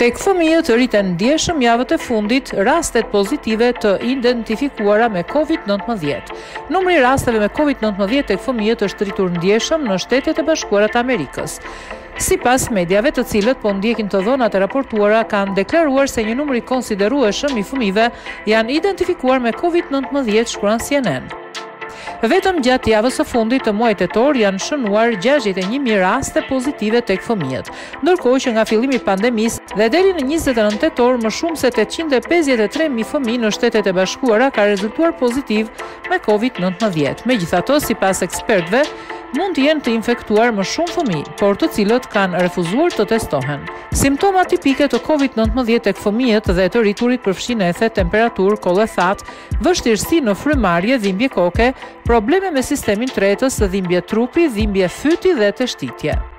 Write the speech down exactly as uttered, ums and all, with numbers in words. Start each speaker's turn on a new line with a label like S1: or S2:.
S1: Tek fëmijët rriten ndjeshëm javët e fundit rastet pozitive të identifikuara me COVID nëntëmbëdhjetë. Numri i rasteve me COVID nëntëmbëdhjetë tek fëmijët është rritur ndjeshëm në Shtetet e Bashkuara të Amerikës. Sipas mediave, të cilët po ndjekin të dhënat e raportuara, kanë deklaruar se një numër i konsiderueshëm i fëmijëve janë identifikuar me COVID nëntëmbëdhjetë, shkruan C N N. Vetëm gjatë javës së fundit të muajit tetor janë shënuar gjashtëdhjetë e një mijë raste pozitive tek fëmijët, ndërkohë që nga fillimi i pandemisë dhe deri në njëzet e nëntë tetor më shumë se tetëqind e pesëdhjetë e tre mijë fëmijë në Shtetet e Bashkuara ka rezultuar pozitiv me COVID nëntëmbëdhjetë. Megjithatë, sipas ekspertëve, mund të jenë të infektuar më shumë fëmijë, por të cilët kanë refuzuar të testohen. Simptoma tipike të COVID nëntëmbëdhjetë tek fëmijët dhe të rriturit përfshin ethe, temperaturë, kollë thatë, vështirësi në frymarrje, dhimbje koke, probleme me sistemin tretës, dhimbje trupi, dhimbje fyti dhe teshtitje.